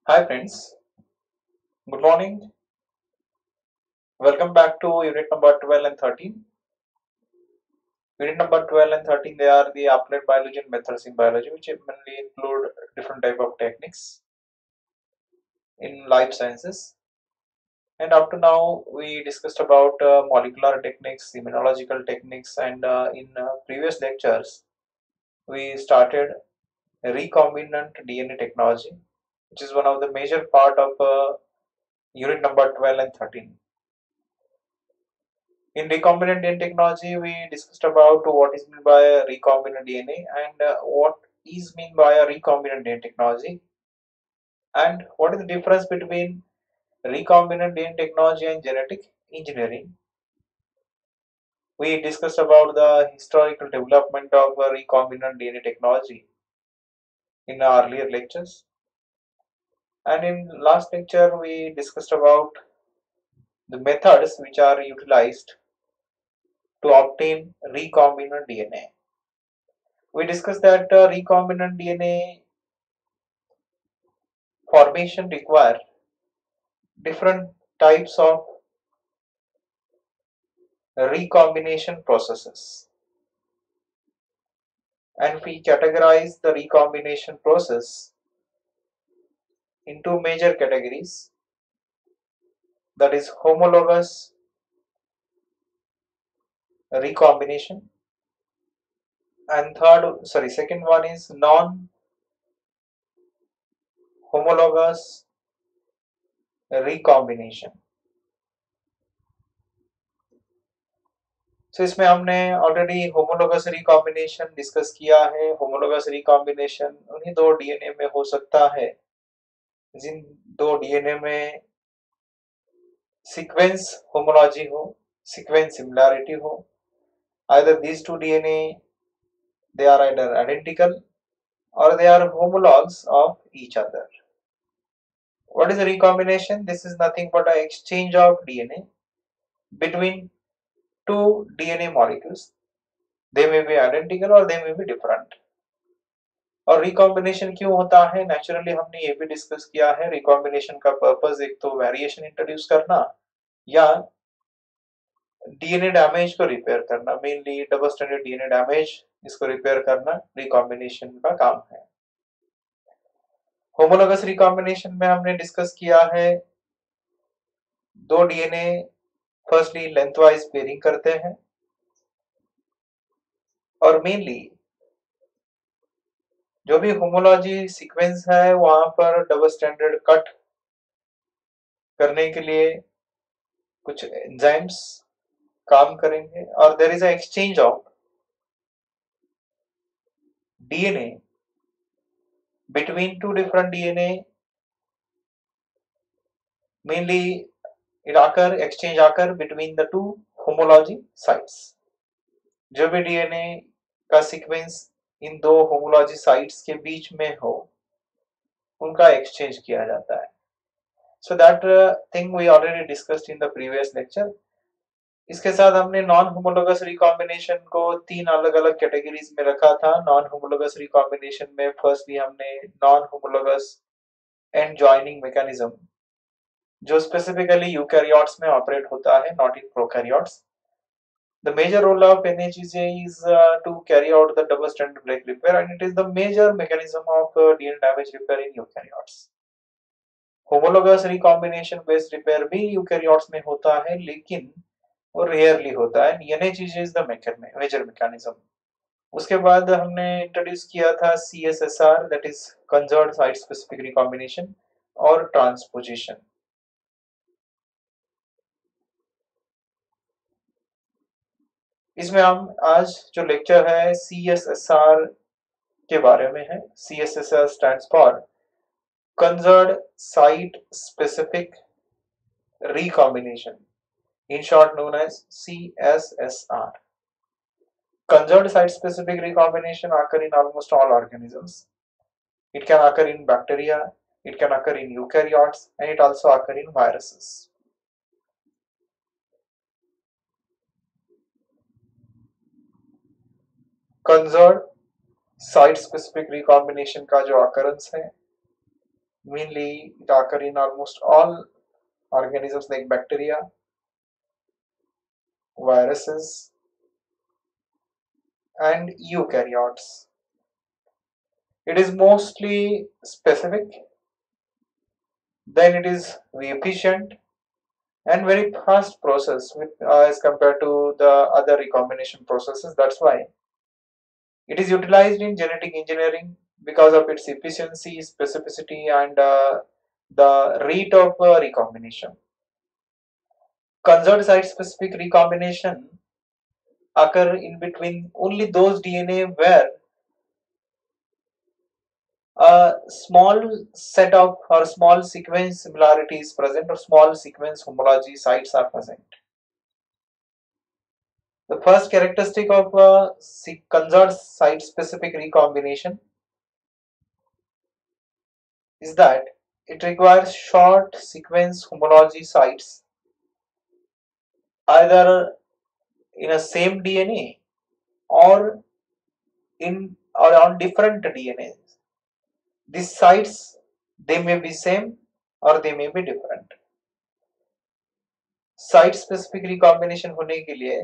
Hi friends, good morning. Welcome back to unit number 12 and 13. Unit number 12 and 13 they are the applied biology and methods in biology, which mainly include different type of techniques in life sciences. And up to now we discussed about molecular techniques, immunological techniques, and in previous lectures we started recombinant DNA technology, which is one of the major part of unit number 12 and 13. In recombinant DNA technology, we discussed about what is meant by a recombinant DNA and what is meant by a recombinant DNA technology, and what is the difference between recombinant DNA technology and genetic engineering. We discussed about the historical development of recombinant DNA technology in our earlier lectures, and in last lecture we discussed about the methods which are utilized to obtain recombinant DNA. We discussed that recombinant DNA formation require different types of recombination processes, and we categorize the recombination process into major categories, that is homologous recombination, and second one is non homologous recombination. So इसमें हमने already homologous recombination discuss किया है. Homologous recombination उन्हीं दो DNA में हो सकता है जिन दो डीएनए में सीक्वेंस होमोलॉजी हो, सीक्वेंस सिमिलैरिटी हो. Either these two DNA they are either identical or they are homologs of each other. What is a recombination? This is nothing but an exchange of DNA between two DNA molecules. They may be identical or they may be different. और recombination क्यों होता है? Naturally हमने ये भी discuss किया है. Recombination का पर्पस एक तो वेरिएशन इंट्रोड्यूस करना या डीएनए डैमेज को रिपेयर करना. Mainly double stranded DNA damage, इसको रिपेयर करना रिकॉम्बिनेशन का काम है. होमोलोगस रिकॉम्बिनेशन में हमने डिस्कस किया है दो डीएनए फर्स्टली लेंथवाइज पेयरिंग करते हैं और मेनली जो भी होमोलॉजी सीक्वेंस है वहां पर डबल स्टैंडर्ड कट करने के लिए कुछ एंजाइम्स काम करेंगे और there is a exchange of DNA between two different DNA. Mainly exchange occur between the two homology sites. जो भी डीएनए का सीक्वेंस इन दो होमोलॉजी साइट्स के बीच में हो उनका एक्सचेंज किया जाता है. So that thing we already discussed in the previous lecture. इसके साथ हमने नॉन होमोलोगस रिकॉम्बिनेशन को तीन अलग अलग कैटेगरीज में रखा था. नॉन होमोलोगस रिकॉम्बिनेशन में फर्स्टली हमने non homologous end joining mechanism जो स्पेसिफिकली यूकैरियोट्स में ऑपरेट होता है, not in prokaryotes. The major role of NHEJ is to carry out the double stranded break repair, and it is the major mechanism of DNA damage repair in eukaryotes. Homologous recombination based repair भी eukaryotes में होता है लेकिन वो rarely होता है. NHEJ is the major mechanism. उसके बाद हमने इंट्रोड्यूस किया था CSSR, that is conserved site specific recombination और ट्रांसपोजिशन. इसमें हम आज जो लेक्चर है CSSR के बारे में है. CSSR stands for Conserved Site Specific Recombination, in short known as CSSR. Conserved Site Specific Recombination occur in almost all organisms. It can occur in bacteria, it can occur in eukaryotes, and it also occur in viruses. Conserved site specific recombination का जो occurrence है Mainly, it occurs in almost all organisms like bacteria, viruses, and eukaryotes. It is mostly specific, then it is very efficient and very fast process as compared to the other recombination processes. That's why it is utilized in genetic engineering because of its efficiency, specificity, and the rate of recombination. Conserved site-specific recombination occur in between only those DNA where a small set of or small sequence similarity is present or small sequence homology sites are present. The first characteristic of a conserved site-specific recombination is that it requires short sequence homology sites either in a same DNA or on different DNAs. These sites, they may be same or they may be different. Site specific recombination होने के लिए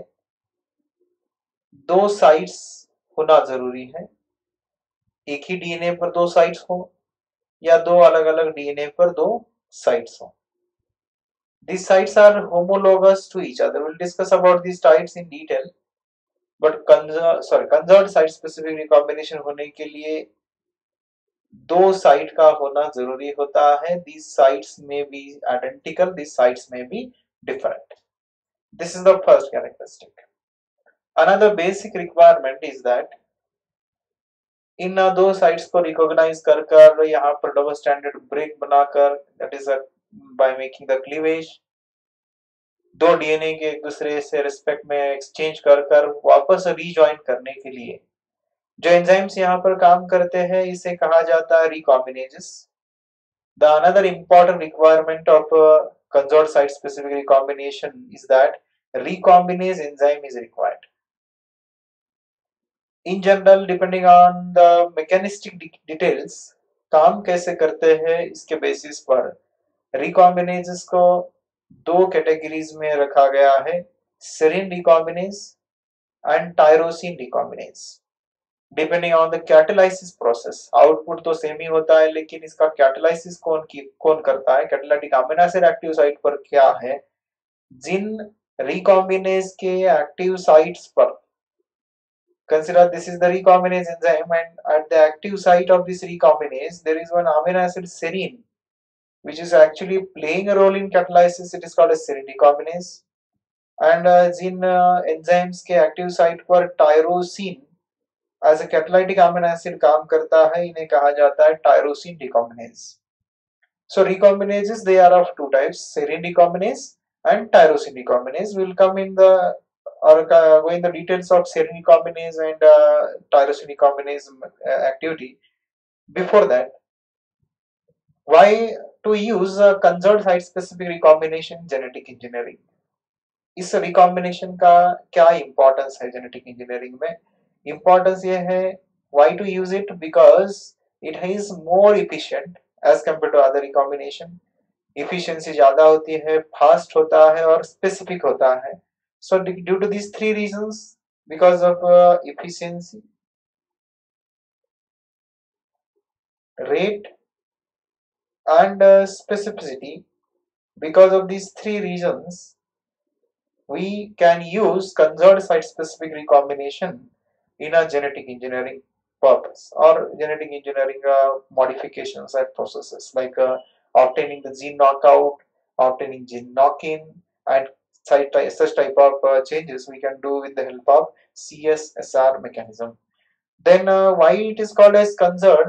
दो sites होना जरूरी है. एक ही DNA पर दो साइट्स हो या दो अलग अलग डीएनए पर दो साइट्स हो. These sites are homologous to each other. We'll discuss about these sites in detail. But conserved site specific recombination होने के लिए दो साइट का होना जरूरी होता है. These sites may be identical, these sites may be different. This is the first characteristic. Another basic requirement is that इन दो साइट्स को रिकॉग्नाइज कर कर यहाँ पर डबल स्टैंडर्ड ब्रेक बनाकर, that is by making the cleavage, दो DNA के एक दूसरे से रिस्पेक्ट में एक्सचेंज कर कर वापस रीजॉइन करने के लिए जो एंजाइम्स यहाँ पर काम करते हैं इसे कहा जाता है recombinases. The another important requirement of conserved site specific recombination is that recombinase enzyme is required. In general, depending on the mechanistic details, काम कैसे करते हैं इसके बेसिस पर रिकॉम्बिनेजेस को दो कैटेगरीज में रखा गया है, serine recombinase and tyrosine recombinase. Depending on the catalysis process, output तो सेम ही होता है लेकिन इसका कैटालाइसिस कौन करता है, catalytic amino acid active site पर क्या है, जिन रिकॉम्बिनेज के एक्टिव साइट्स पर, consider this is the recombinase enzyme and at the active site of this recombinase there is one amino acid serine which is actually playing a role in catalysis. It is called as serine recombinase. And जिन enzymes के active site पर tyrosine as a catalytic amino acid काम करता है इन्हें कहा जाता है tyrosine recombinase. So recombinases, they are of two types, serine recombinase and tyrosine recombinase. Will come in the or go in the details of serine recombinase and tyrosine recombinase activity. Before that, why to use conserved site specific recombination genetic engineering? इस recombination का क्या importance है genetic engineering में? Importance ये है why to use it, because it is more efficient as compared to other recombination. Efficiency ज़्यादा होती है, fast होता है और specific होता है. So due to these three reasons, because of efficiency, rate and specificity, because of these three reasons, we can use conserved site specific recombination in a genetic engineering purpose or genetic engineering modifications and processes like obtaining the gene knockout, obtaining gene knock-in, and such type of changes we can do with the help of CSSR mechanism. Then why it is called as conserved?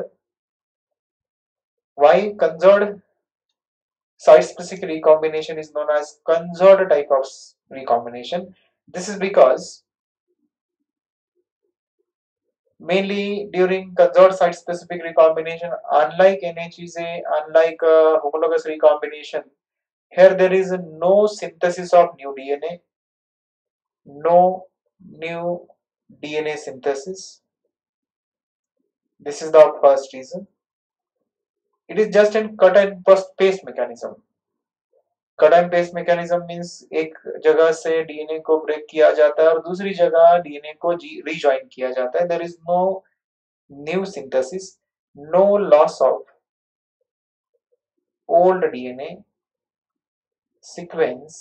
Why conserved site specific recombination is known as conserved type of recombination? This is because mainly during conserved site specific recombination, unlike NHEJ, unlike homologous recombination, here there is no synthesis of new DNA, no new DNA synthesis. This is the first reason. It is just in cut and paste mechanism. Cut and paste mechanism means एक जगह से DNA को break किया जाता है और दूसरी जगह डीएनए को रीजॉइन किया जाता है. There is no new synthesis, no loss of old DNA sequence,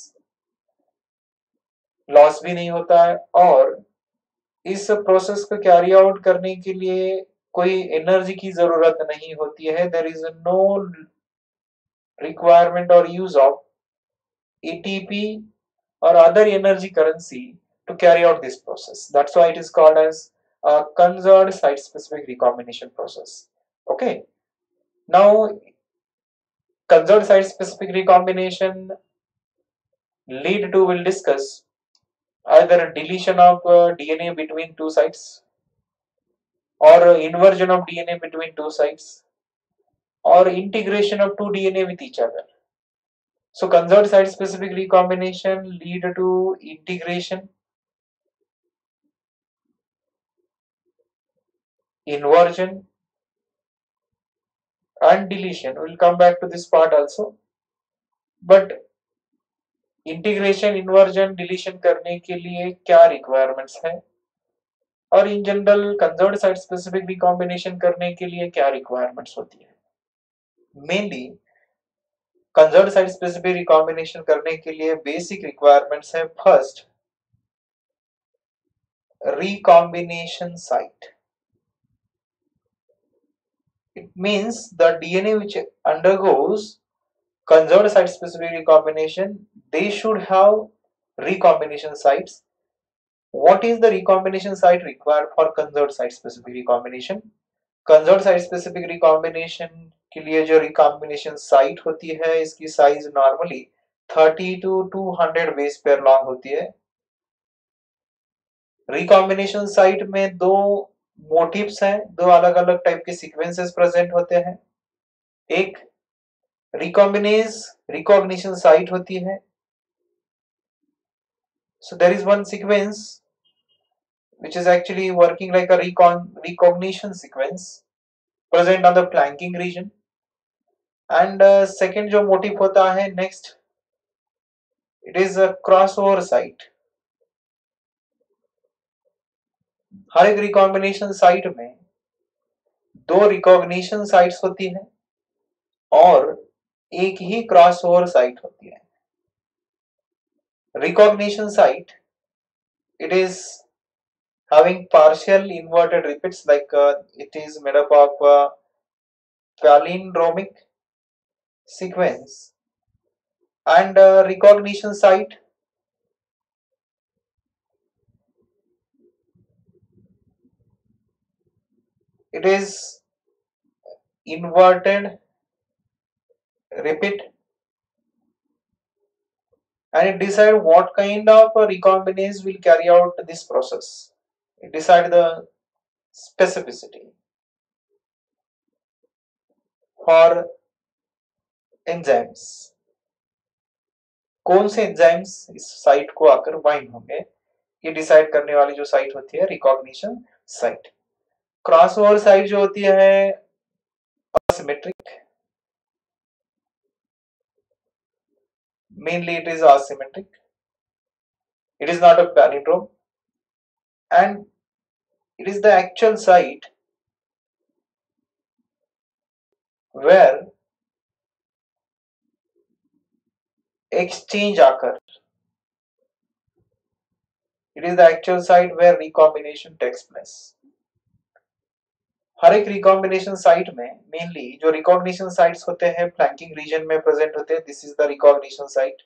loss भी नहीं होता है. और इस प्रोसेस को कैरी आउट करने के लिए कोई एनर्जी की जरूरत नहीं होती है. देयर इज नो रिक्वायरमेंट और use of ATP or other energy currency to carry out this process. That's why it is called as a conserved site-specific recombination process. Okay. Now, conserved site-specific recombination lead to, we'll discuss either a deletion of DNA between two sites or inversion of DNA between two sites or integration of two DNA with each other. So conserved site-specific recombination lead to integration, inversion and deletion. We'll come back to this part also. But integration, inversion, deletion करने के लिए क्या requirements है और in general conserved site specific recombination करने के लिए क्या रिक्वायरमेंट्स होती है. Mainly conserved site specific recombination करने के लिए बेसिक रिक्वायरमेंट्स है. First, recombination site. It means the DNA which undergoes conserved site specific recombination, they should have recombination sites. What is the recombination site required for conserved site specific recombination? Conserved site specific recombination के लिए जो recombination site होती है, इसकी size normally 30 to 200 base pair long होती है. recombination site में दो मोटिव्स हैं, दो अलग अलग टाइप के सीक्वेंसेस प्रेजेंट होते हैं. एक recombinase recognition site होती है. So there is one sequence which is actually working like a recognition sequence present on the flanking region. And second जो motif होता है next, it is a crossover site. हर एक recombination site में दो recognition sites होती है और एक ही crossover site होती है. Recognition site, it is having partial inverted repeats, like it is made up of palindromic sequence. And recognition site, it is inverted repeat, and it decide what kind of a recombinase will carry out this process. It decide the specificity. For enzymes, कौन से enzymes इस site को आकर bind होंगे, ये decide करने वाली जो साइट होती है रिकॉग्निशन साइट. क्रॉसओवर साइट जो होती है asymmetric, mainly it is asymmetric, it is not a palindrome, and it is the actual site where exchange occurs. It is the actual site where recombination takes place. हर एक recombination site में mainly जो recognition sites होते हैं flanking region में present होते हैं. This is the recognition site.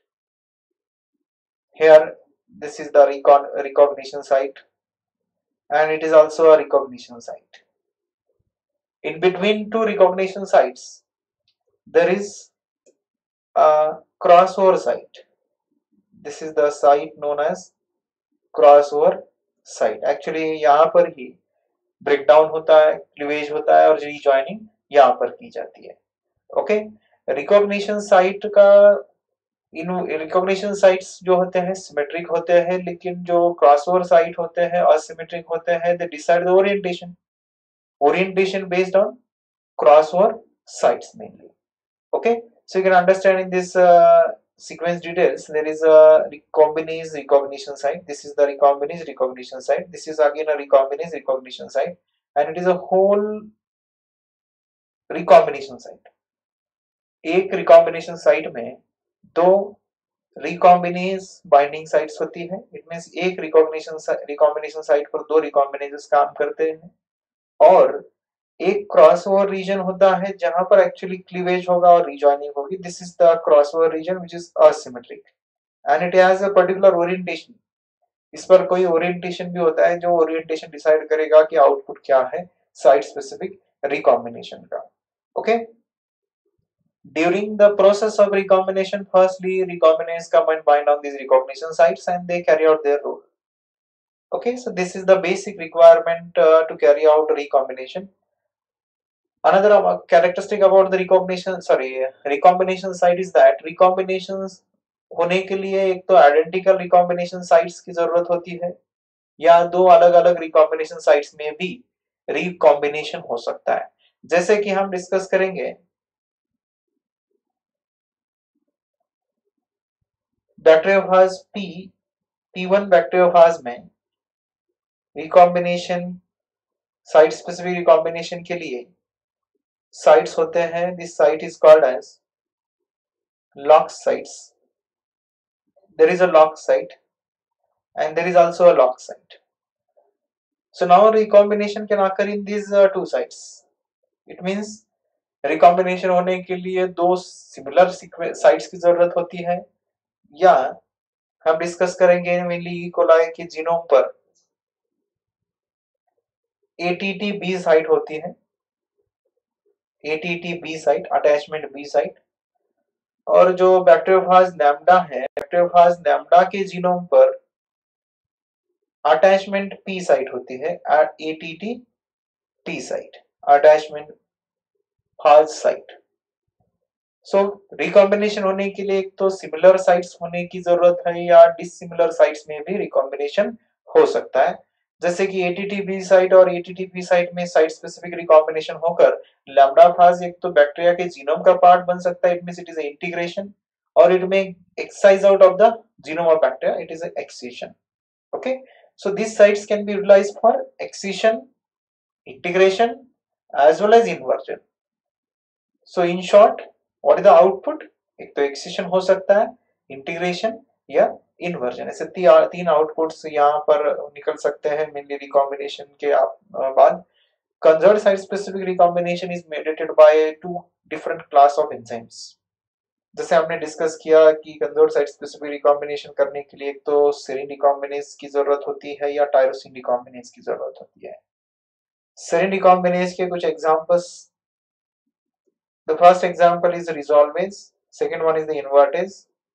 Here this is the recognition site and it is also a recognition site. In between two recognition sites there is a crossover site. This is the site known as crossover site. Actually यहाँ पर ही breakdown होता है, cleavage होता है और rejoining यहाँ पर की जाती है. ओके, रिकॉग्निशन साइट का इन रिकॉग्निशन साइट्स जो होते हैं सिमेट्रिक होते हैं, लेकिन जो क्रॉसओवर साइट होते हैं असिमेट्रिक होते हैं. They decide the orientation based on crossover sites mainly. Okay, so you can understand in this sequence details, there is a recombinase recognition site. This is the recombinase recognition site. This is again a recombinase recognition site, and it is a whole recombination site. एक recombination site में दो recombinase binding sites होती है. It means एक recombination site पर दो recombinases काम करते हैं, और एक क्रॉसओवर रीजन होता है जहां पर एक्चुअली क्लीवेज होगा और रिजॉइनिंग होगी. This is the crossover region which is asymmetric and it has a particular orientation. इस पर कोई ओरिएंटेशन भी होता है जो ओरिएंटेशन डिसाइड करेगा कि आउटपुट क्या है साइट स्पेसिफिक रिकॉम्बिनेशन का. Okay, during the process of recombination, firstly recombinase come and bind on these recombination sites and they carry out their role. Okay, so this is the basic requirement to carry out recombination. Another characteristic about the recombination site is that recombinations होने के लिए एक तो identical recombination sites की जरूरत होती है, या दो अलग अलग रिकॉम्बिनेशन साइट्स में भी रिकॉम्बिनेशन हो सकता है. जैसे कि हम डिस्कस करेंगे बैक्टीरियोफाज P1 बैक्टीरियोफाज में रिकॉम्बिनेशन साइट स्पेसिफिक रिकॉम्बिनेशन के लिए sites होते हैं. This site is called as lock sites. There is a lock site and there is also a lock site. So now recombination can occur in these two sites. It means recombination होने के लिए दो similar sites की जरूरत होती है, या हम डिस्कस करेंगे मेनली ई कोलाई के जीनोम पर ATTB साइट होती है. ATTB site, attachment B site. और जो बैक्टीरियोफाज लैम्डा है, बैक्टीरियोफाज लैम्डा के जीनोम पर अटैचमेंट पी साइट होती है, ATTP site, attachment phage site. So recombination होने के लिए एक तो सिमिलर साइट्स होने की जरूरत है, या डिसिमिलर साइट्स में भी रिकॉम्बिनेशन हो सकता है. जैसे कि ATTB साइट और ATTP साइट में साइट स्पेसिफिक रिकॉम्बिनेशन होकर लैम्डा फाज एक तो बैक्टीरिया के जीनोम का पार्ट बन सकता है. It means it is integration, और it may excise out of the genome of bacteria. It is excision. Okay, so these sites can be utilized for excision, integration as well as inversion. So in short, what is the output? एक तो excision हो सकता है, integration या inversion. ऐसे तीन outputs यहाँ पर निकल सकते हैं मेनली रिकॉम्बिनेशन के बाद. Conserved site specific recombination is mediated by two different class of enzymes. जैसे हमने डिस्कस किया कि कंजर्व्ड साइट स्पेसिफिक रिकॉम्बिनेशन करने के लिए एक तो सेरीन रिकॉम्बिनेज की जरूरत होती है या टायरोसिन रिकॉम्बिनेज की जरूरत होती है. सेरीन रिकॉम्बिनेज के कुछ examples. The first example is resolvase, second one is the invertase.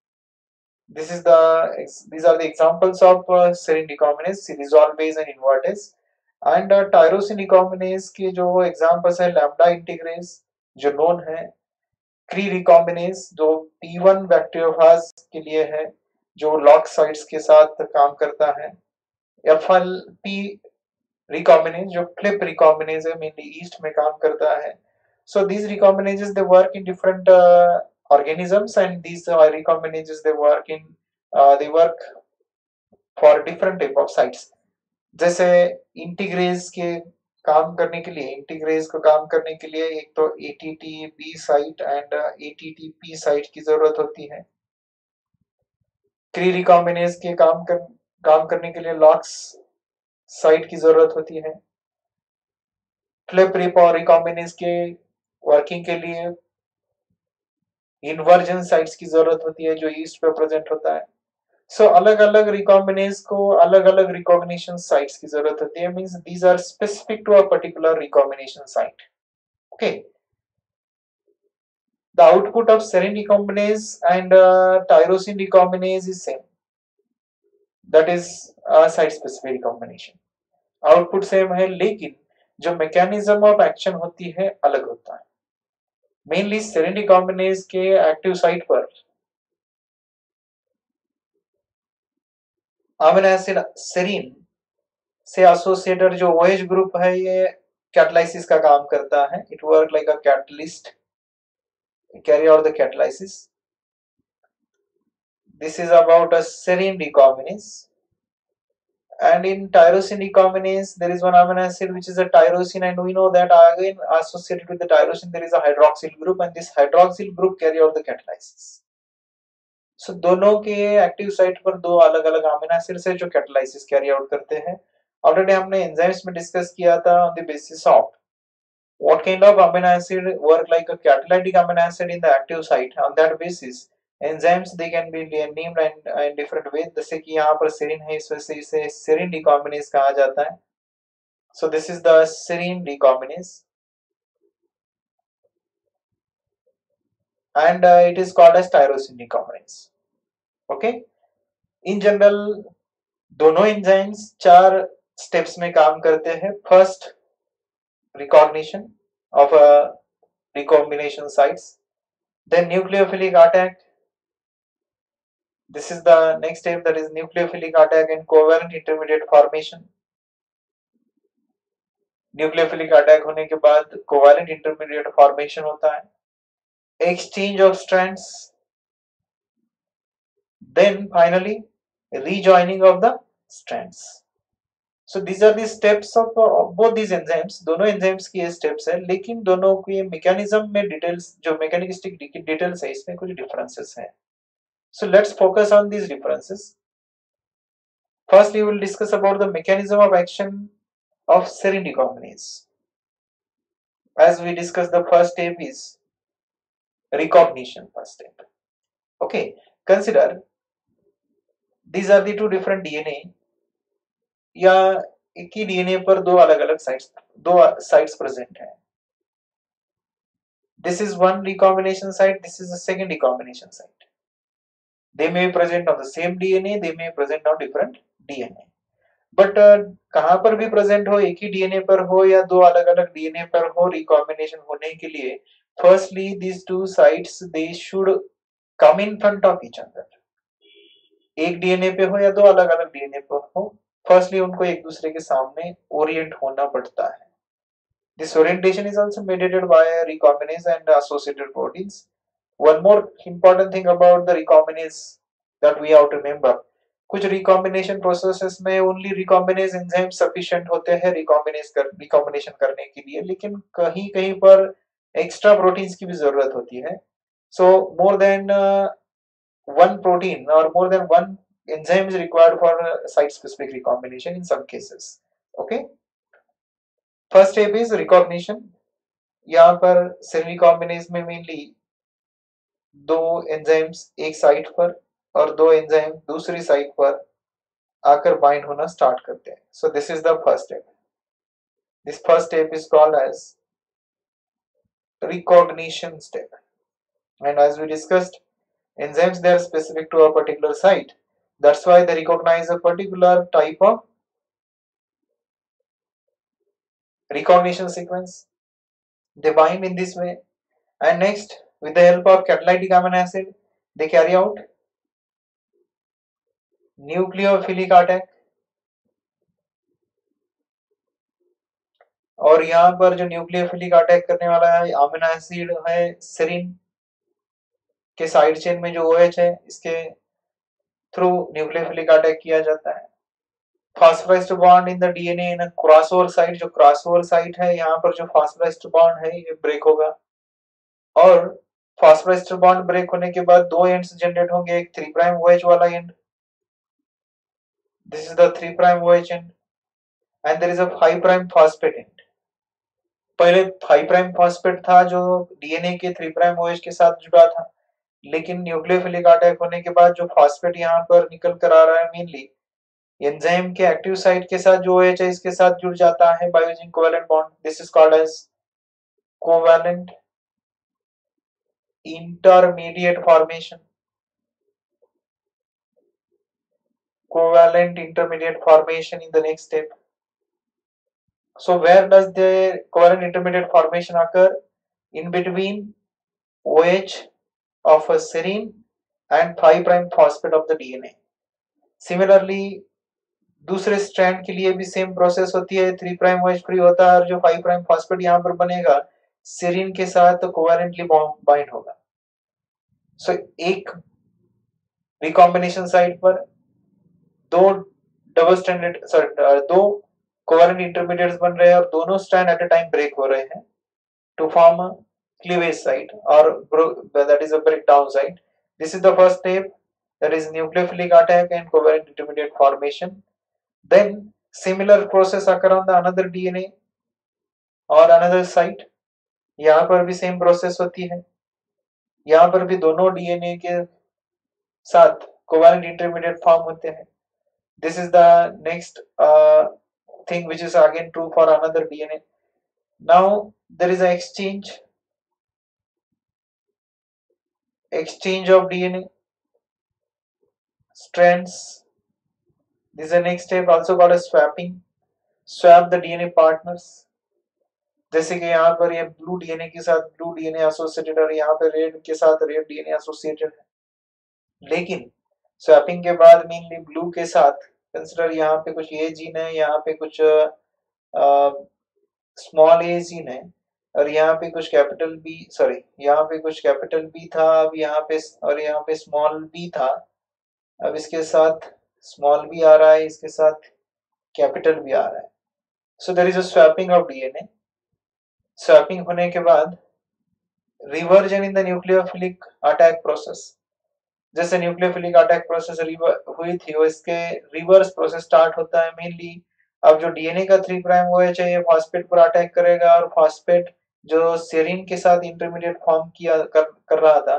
these are the examples of serine recombinase, resolvase and invertase. And tyrosine recombinase के जो एग्जांपल्स है लैम्डा इंटीग्रेज जो नोन है, क्री रिकॉम्बिनेज जो P1 bacteriophage के लिए है जो लॉक साइट्स के साथ काम करता है, FLP रिकॉम्बिनेज जो फ्लिप रिकॉम्बिनेज है मेनली ईस्ट में काम करता है. So these recombinases they work in different organisms, and these recombinases they work for different type of sites. जैसे इंटीग्रेज के काम करने के लिए, इंटीग्रेज को काम करने के लिए एक तो ATTB site and ATTP site की जरूरत होती है. क्री रिकॉम्बिनेज के काम करने के लिए लॉक्स साइट की जरूरत होती है. फ्लिप रिकॉम्बिनेज के वर्किंग के लिए इन्वर्जन साइट्स की जरूरत होती है जो ईस्ट पे प्रेजेंट होता है. सो अलग अलग रिकॉम्बिनेज को अलग अलग रिकॉग्निशन साइट्स की जरूरत होती है. Means these are specific to a particular recombination site. Okay, the output of serine recombinase and tyrosine recombinase is same, that is site specific recombination. Output same है, लेकिन जो मैकेनिज्म ऑफ एक्शन होती है अलग होता है. मेनली सेरीन रिकॉम्बिनेज के active site पर अमीनो एसिड सेरीन से एसोसिएटेड जो OH ग्रुप है ये कैटालाइसिस का काम करता है. It work like a catalyst carry out the catalysis. This is about a serine recombinase. And in tyrosine recombinase, there is one amino acid which is a tyrosine, and we know that again associated with the tyrosine there is a hydroxyl group, and this hydroxyl group carry out the catalysis. So दोनों के active site पर दो अलग अलग amino acids है जो catalysis carry out करते हैं. ऑलरेडी हमने एंजाइम्स में डिस्कस किया था on the basis of what kind of amino acid work like a catalytic amino acid in the active site. On that basis enzymes they can be named in different ways. जैसे कि यहाँ पर serine है, इस वजह से इसे serine recombinase कहा जाता है. So this is the serine recombinase, and it is called as tyrosine recombinase. Okay, in general दोनों enzymes 4 steps में काम करते हैं. First, recognition of a recombination sites, then nucleophilic attack. This is the next step, that is nucleophilic attack and covalent intermediate formation. nucleophilic attack होने के बाद covalent intermediate formation होता है, exchange of strands, then finally rejoining of the strands. So these are the steps of both these enzymes. दोनों enzymes की ये steps है, लेकिन दोनों की mechanism में details, जो mechanistic details है, इसमें कुछ differences हैं. So let's focus on these differences. First, we will discuss about the mechanism of action of serine recombinase. As we discussed, the first step is recognition. First step. Okay, consider these are the two different DNA. या एक ही DNA पर दो अलग-अलग sites present हैं. This is one recombination site. This is the second recombination site. They may be present on the same DNA. They may be present on different DNA. But कहाँ पर भी present हो, एक ही DNA पर हो या दो अलग-अलग DNA पर हो, recombination होने के लिए, firstly these two sites they should come in front of each other. एक DNA पे हो या दो अलग-अलग DNA पर हो, firstly उनको एक दूसरे के सामने orient होना पड़ता है. This orientation is also mediated by recombinase and associated proteins. One more important thing about the recombinase that we have to remember. कुछ recombination processes में only recombinase enzymes sufficient होते हैं recombination करने के लिए, लेकिन कहीं पर extra proteins की भी जरूरत होती है. So more than one protein or more than one enzyme is required for site specific recombination in some cases. Okay. First step is recognition. यहाँ पर serine recombinase में mainly दो enzymes एक साइट पर और दो एंजाइम दूसरी साइट पर आकर बाइंड होना स्टार्ट करते हैं. So this is the first step. This first step is called as recognition step. And as we discussed, enzymes they are specific to a particular site. That's why they recognize a particular type of recognition sequence. They bind in this way, and next, with the help of catalytic amino acid, they carry out nucleophilic attack. और यहाँ पर जो nucleophilic attack करने वाला है amino acid है serine के side chain में जो OH है, इसके थ्रू न्यूक्लियोफिलिक अटैक किया जाता है. Phosphorised bond in the DNA in crossover site, जो क्रॉसओवर साइट है यहाँ पर जो फॉस्फोराइज्ड बॉन्ड है ये ब्रेक होगा, और फॉस्फोराइज्ड बॉन्ड ब्रेक होने के बाद दो एंड्स जनरेट होंगे. एक 3' OH वाला end, this is the 3' OH end, and there is a 5' phosphate end. पहले 5' फॉस्फेट था जो DNA के 3' OH के साथ जुड़ा था, लेकिन न्यूक्लियोफिलिक अटैक होने के बाद जो फॉस्फेट यहाँ पर निकल कर आ रहा है मेनली एंजाइम के एक्टिव साइट के साथ जो OH है इसके साथ जुड़ जाता है by using covalent bond. This is called as covalent intermediate formation. Covalent intermediate formation in the next step. So where does the covalent intermediate formation occur? In between OH of a serine and 5' phosphate of the DNA. Similarly, दूसरे strand के लिए भी same process होती है. 3' OH free होता है और जो 5' फॉस्फेट यहाँ पर बनेगा सेरिन के साथ कोवैलेंटली बाइंड होगा. सो एक रिकॉम्बिनेशन साइट पर दो डबल स्ट्रैंडेड दो कोवेलेंट इंटरमीडिएट्स बन रहे हैं और दोनों strand at a time break हो रहे हैं to form a cleavage site or that is a breakdown site. This is the first step, that is nucleophilic attack and covalent intermediate formation. Then similar process occur on the another DNA or another site. यहाँ पर भी same process होती है, यहाँ पर भी दोनों DNA के साथ कोवेलेंट इंटरमीडिएट फॉर्म होते हैं. This is the next thing which is again true for another DNA. Now there is an exchange of DNA strands. This is the next step, also called as swapping. Swap the DNA partners. जैसे कि यहाँ पर ये blue DNA के साथ blue DNA associated और यहाँ पर रेड के साथ रेड डीएनए एसोसिएटेड है. लेकिन स्वैपिंग के बाद मेनली ब्लू के साथ कंसिडर यहाँ पे कुछ ए जीन है, यहाँ पे कुछ स्मॉल ए जीन है और यहाँ पे कुछ कैपिटल बी, सॉरी यहाँ पे कुछ कैपिटल बी था, अब यहाँ पे और यहाँ पे स्मॉल बी था. अब इसके साथ स्मॉल बी आ रहा है, इसके साथ कैपिटल बी आ रहा है. So there is a swapping of DNA. Swapping होने के बाद reversion in the nucleophilic attack process. जैसे न्यूक्लियोफिलिक अटैक प्रोसेस हुई थी, वो इसके रिवर्स प्रोसेस स्टार्ट होता है. मेनली अब जो डीएनए का 3 प्राइम OH है, ये फास्फेट पर अटैक करेगा और फास्फेट जो सेरीन के साथ इंटरमीडिएट फॉर्म कर रहा था,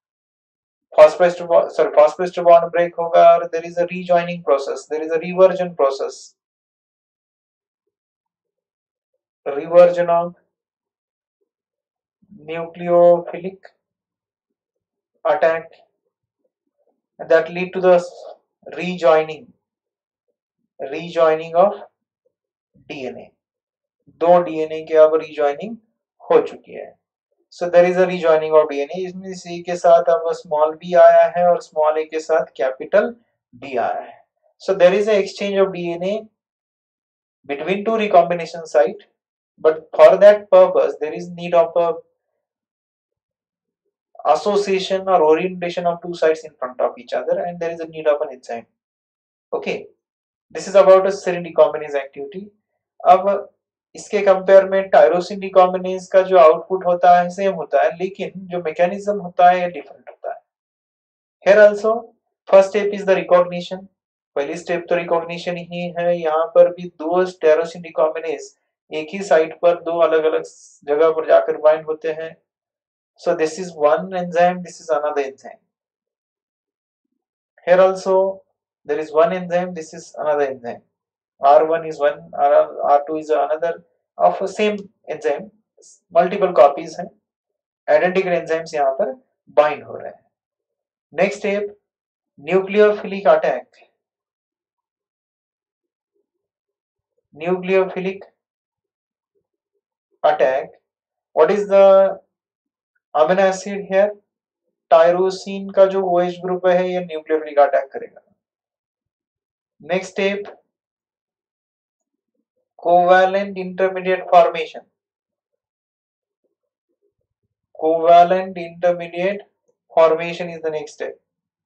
फास्फेट टू बॉन्ड ब्रेक होगा और there is a rejoining process, there is a reversion process, reversion of nucleophilic attack that lead to the rejoining of DNA. दो डीएनए के अब रिजॉइनिंग हो चुकी है. So there is a rejoining of DNA. इसमें C के साथ अब स्मॉल बी आया है और स्मॉल ए के साथ कैपिटल डी आया है. So there is a exchange of DNA between two recombination site, but for that purpose there is need of a association or orientation of two sites in front of each other, and there is a need of an enzyme. Okay, this is about a serine recombinase activity. अब इसके compare में tyrosine recombinase का जो output होता है same होता है, लेकिन जो मैकेनिज्म होता है डिफरेंट होता है. Here also first step is the recognition. पहली स्टेप तो रिकॉग्निशन ही है. यहाँ पर भी दो टायरोसिन रिकॉम्बिनेज एक ही साइट पर दो अलग अलग जगह पर जाकर बाइंड होते हैं. So this is one enzyme, this is another enzyme. Here also there is one enzyme, this is another enzyme. R1 is one, R2 is another of same enzyme. Multiple copies हैं. Identical enzymes यहाँ पर bind हो रहे हैं. Next step, nucleophilic attack. Nucleophilic attack. What is the amino acid here? Tyrosine का जो OH group है ये न्यूक्लियोफिलिक अटैक करेगा. Next step, covalent intermediate formation. Covalent intermediate formation is the next step.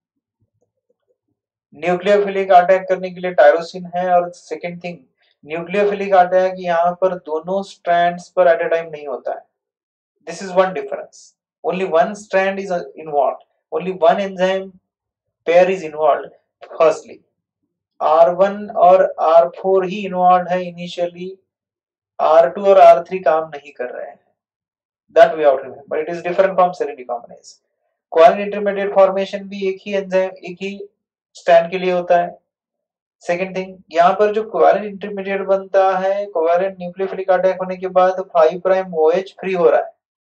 Nucleophilic attack करने के लिए tyrosine है, और सेकेंड थिंग न्यूक्लियोफिलिक अटैक यहाँ पर दोनों स्ट्रैंड्स पर एट अ टाइम नहीं होता है. This is one difference. only one strand is involved, only one enzyme pair is involved. Firstly R1 और R4 ही involved है इनिशियली, R2 और R3 काम नहीं कर रहे हैं. That we have to remember, but it is different from serine recombinase. Covalent intermediate formation भी एक ही एंजाइम एक ही स्ट्रैंड के लिए होता है. सेकेंड थिंग, यहाँ पर जो कोवेलेंट इंटरमीडिएट बनता है, कोवेलेंट न्यूक्लियोफिलिक अटैक होने के बाद 5 प्राइम OH फ्री हो रहा है,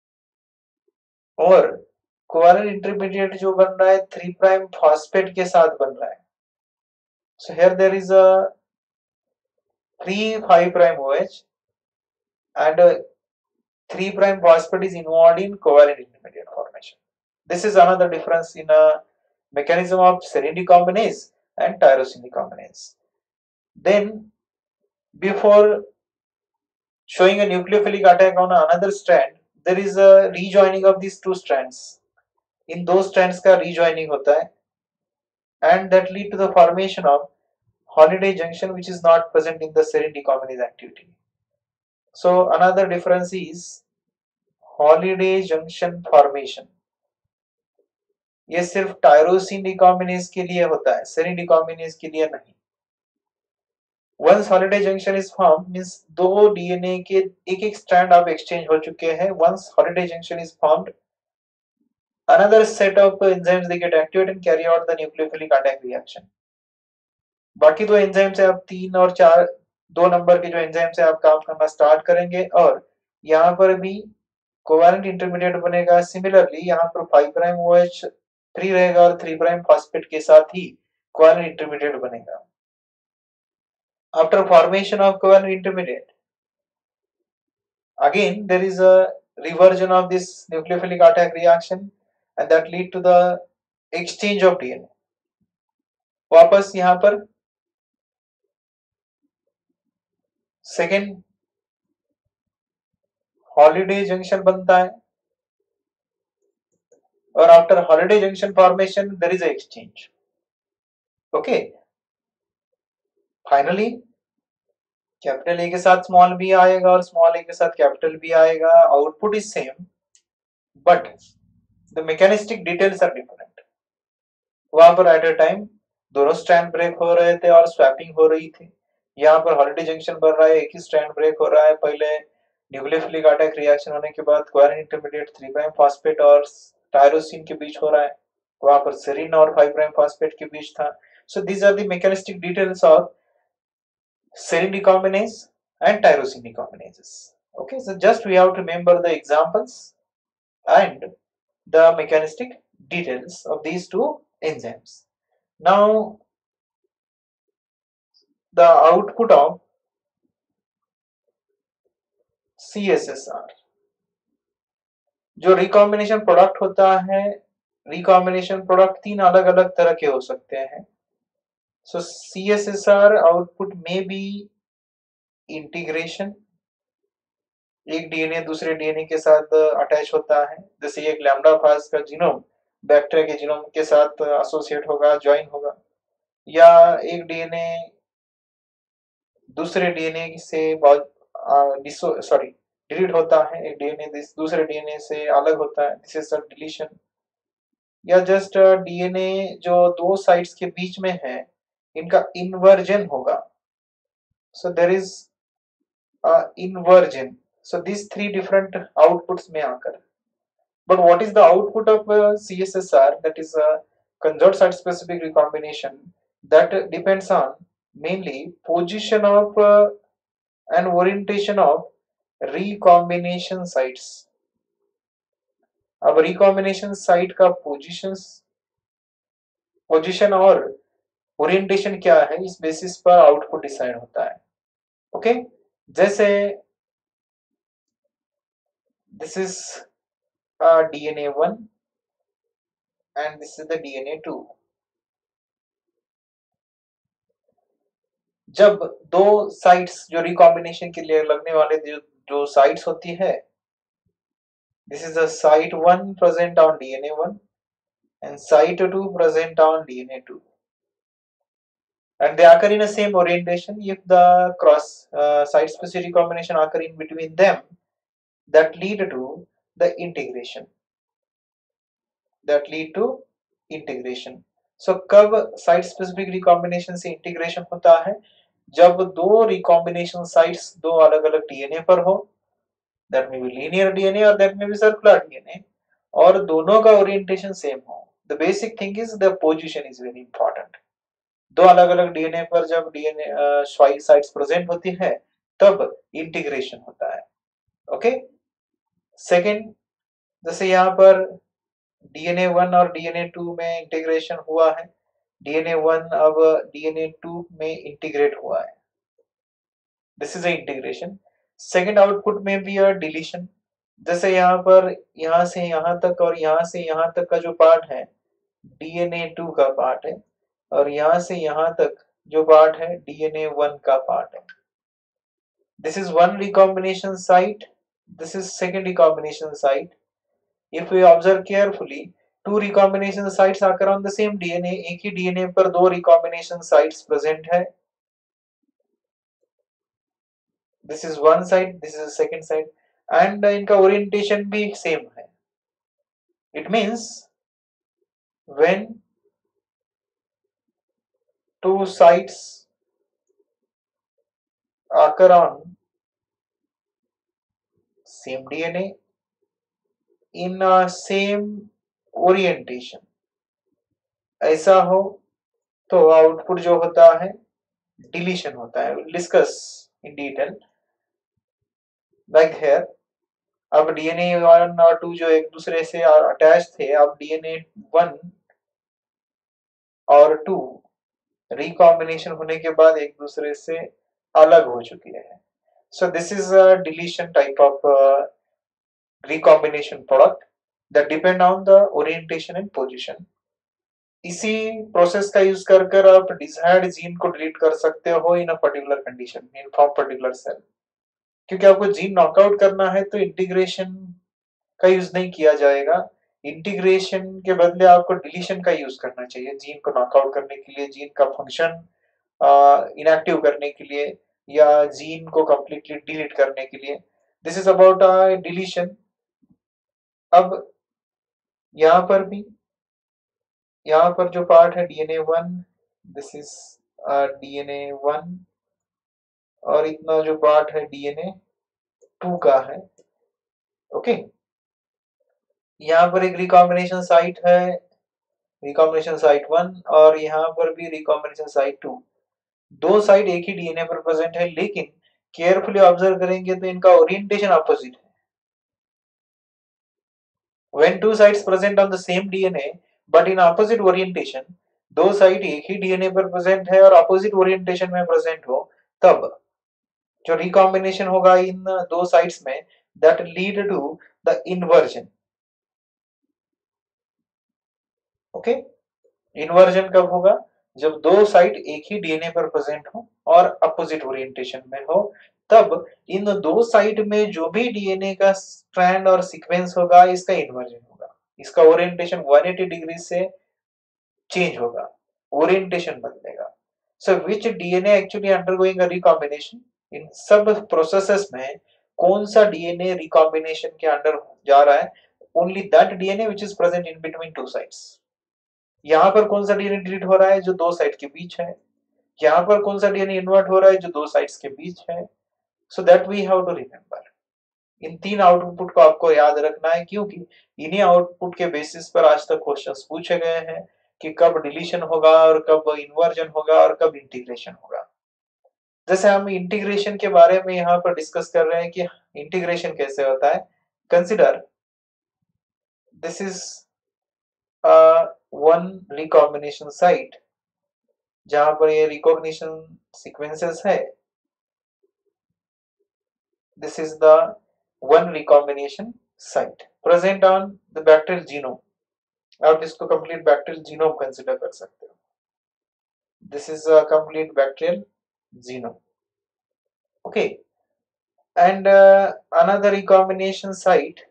और कोवेलेंट इंटरमीडिएट जो बन रहा है 3 प्राइम फॉस्फेट के साथ बन रहा है. So here there is a free 5 prime OH and 3 prime phosphate is involved in covalent intermediate formation. This is another difference in a mechanism of serine recombinase and tyrosine recombinase. Then before showing a nucleophilic attack on another strand, there is a rejoining of these two strands. इन दो strands का rejoining होता है, and that lead to the formation of holiday junction which is not present in the serine decombinase activity. So another difference is holiday junction formation. ये सिर्फ tyrosine डिकॉम्बिनेज के लिए होता है, सेरीन डिकॉम्बिनेज के लिए नहीं. Once holiday junction is formed means दो डीएनए के एक एक स्ट्रैंड आप एक्सचेंज हो चुके हैं. Once holiday junction is formed, another set of enzymes they get activated and carry out the nucleophilic attack reaction. बाकी दो एंजाइम से आप 3 और 4 दो नंबर के जो एंजाइम से आप काम करना स्टार्ट करेंगे, और यहाँ पर भी कोवेलेंट इंटरमीडिएट बनेगा. सिमिलरली यहाँ पर 5 प्राइम OH 3 रहेगा और 3 प्राइम फॉस्फेट के साथ ही कोवेलेंट इंटरमीडिएट बनेगा. After formation of covalent intermediate, again there is a reversion of this nucleophilic attack reaction and that lead to the exchange of DNA. वापस यहाँ पर सेकेंड हॉलिडे जंक्शन बनता है, और after holiday junction formation there is a exchange. Okay, finally capital A के साथ small B आएगा और स्मॉल ए के साथ कैपिटल बी आएगा. Output is same but the mechanistic details are different. वहां पर एट अ टाइम दोनों स्ट्रैंड ब्रेक हो रहे थे और स्वैपिंग हो रही थी. यहाँ पर हॉलिडे जंक्शन बन रहा है, एक ही स्ट्रैंड ब्रेक हो रहा है. पहले न्यूक्लियोफिलिक अटैक रिएक्शन होने के बाद कोवेलेंट इंटरमीडिएट 3 प्राइम फॉस्फेट और टायरोसिन के बीच हो रहा है. वहां पर सेरीन और 5 प्राइम फॉस्फेट के बीच था. So these are the mechanistic details of serine decombinase and tyrosine decombinases. Okay, so just we have to remember the examples and the mechanistic details of these two enzymes. Now the output of CSSR, जो recombination product होता है, recombination product 3 अलग अलग तरह के हो सकते हैं. सो CSSR आउटपुट में बी इंटीग्रेशन, एक डीएनए दूसरे डीएनए के साथ अटैच होता है. जैसे एक लैम्डा फाज का जीनोम बैक्टीरिया के जीनोम के साथ एसोसिएट होगा, ज्वाइन होगा, या एक डीएनए दूसरे डीएनए से डिलीट होता है, एक डीएनए दूसरे डीएनए से अलग होता है, दिस इज अ डिलीशन. या जस्ट डीएनए जो दो साइट्स के बीच में है इनका इन्वर्जन होगा. So there is inversion. So these 3 different outputs may occur. But what is the output of CSSR? That is a conjugate site specific recombination that depends on mainly position of and orientation of recombination sites. अब recombination site का position और orientation क्या है, इस basis पर output decide होता है. Okay, जैसे this is DNA1 and this is the DNA2. जब दो साइट्स जो रिकॉम्बिनेशन के लिए लगने वाले जो साइट्स होती है, this is the site 1 present on DNA1 and site 2 present on DNA2, and they occur in the same orientation. If the cross site specific recombination occur in between them, that lead to the integration. So कब site specific recombination से integration होता है? जब दो recombination sites दो अलग अलग DNA पर हो, that may be linear DNA और that may be circular DNA, और दोनों का ओरिएंटेशन सेम हो. The basic thing is the position is very important. दो अलग अलग डीएनए पर जब डीएनए साइट्स प्रेजेंट होती है तब इंटीग्रेशन होता है. ओके, सेकेंड, जैसे यहाँ पर DNA1 और DNA2 में इंटीग्रेशन हुआ है, DNA1 अब DNA2 में इंटीग्रेट हुआ है, this is a integration. Second output में भी अ डिलीशन. जैसे यहाँ पर यहाँ से यहाँ तक और यहाँ से यहाँ तक का जो पार्ट है DNA2 का पार्ट है, और यहाँ से यहाँ तक जो पार्ट है DNA1 का पार्ट है. This is one recombination site, this is second recombination site. If we observe carefully, two recombination sites आकर ऑन द सेम डीएनए, एक ही डीएनए पर दो रिकॉम्बिनेशन साइट्स प्रेजेंट है. This is one side, this is second side, and इनका orientation भी same है. It means when two sites occur on same DNA in a same orientation, ऐसा हो तो आउटपुट जो होता है डिलीशन होता है. Discuss in detail like here. अब डीएनए 1 और 2 जो एक दूसरे से अटैच थे, अब डीएनए 1 और 2 रिकॉम्बिनेशन होने के बाद एक दूसरे से अलग हो चुकी है. So this is a deletion type of recombination product that depend on the orientation and position. इसी प्रोसेस का यूज कर कर आप डिजायर्ड जीन को डिलीट कर सकते हो in a particular condition, in from particular cell. क्योंकि आपको जीन नॉकआउट करना है तो इंटीग्रेशन का यूज नहीं किया जाएगा. इंटीग्रेशन के बदले आपको डिलीशन का यूज करना चाहिए जीन को नॉकआउट करने के लिए, जीन का फंक्शन इनएक्टिव करने के लिए, या जीन को कंप्लीटली डिलीट करने के लिए. This is about deletion. अब यहाँ पर भी, यहाँ पर जो पार्ट है डीएनए 1, दिस इज डीएनए 1, और इतना जो पार्ट है डीएनए 2 का है. ओके, यहाँ पर एक रिकॉम्बिनेशन साइट है, रिकॉम्बिनेशन साइट 1, और यहाँ पर भी रिकॉम्बिनेशन साइट 2. दो साइट एक ही डीएनए पर प्रेजेंट है, लेकिन केयरफुली ऑब्जर्व करेंगे तो इनका ओरिएंटेशन अपोजिट है. When two sites present on the same DNA but in opposite orientation, दो साइट एक ही डीएनए पर प्रेजेंट है और अपोजिट ओरिएंटेशन में प्रेजेंट हो, तब जो रिकॉम्बिनेशन होगा इन दो साइट्स में, that lead to the inversion. Okay, inversion कब होगा? जब दो साइट एक ही डीएनए पर प्रेजेंट हो और अपोजिट ओरिएंटेशन में हो, तब इन दो साइट में जो भी डीएनए का स्ट्रैंड और सीक्वेंस होगा, इसका इन्वर्जन होगा. इसका ओरिएंटेशन 180 डिग्री से चेंज होगा, ओरिएंटेशन बदलेगा. So which DNA actually undergoing a recombination? इन सब प्रोसेसेस में कौन सा डीएनए रिकॉम्बिनेशन के अंडर जा रहा है? Only that DNA which is present in between two sites. यहाँ पर कौन सा डीएनए डिलीट हो रहा है? जो दो साइट के बीच है. यहाँ पर कौन सा डीएनए इन्वर्ट हो रहा है? जो दो साइट्स के बीच है. So that we have to remember. इन तीन आउटपुट को आपको याद रखना है, क्योंकि इन्हीं आउटपुट के बेसिस पर आज तक क्वेश्चंस पूछे गए हैं कि कब डिलीशन होगा और कब इन्वर्जन होगा और कब इंटीग्रेशन होगा. जैसे हम इंटीग्रेशन के बारे में यहाँ पर डिस्कस कर रहे हैं कि इंटीग्रेशन कैसे होता है. Consider this is one recombination site जहां पर ये रिकॉग्निशन सीक्वेंसेस है. This is the one recombination site present on the bacterial genome. आप इसको कंप्लीट बैक्टीरियल जीनोम कंसिडर कर सकते हो. This is a complete bacterial genome. Okay, and another recombination site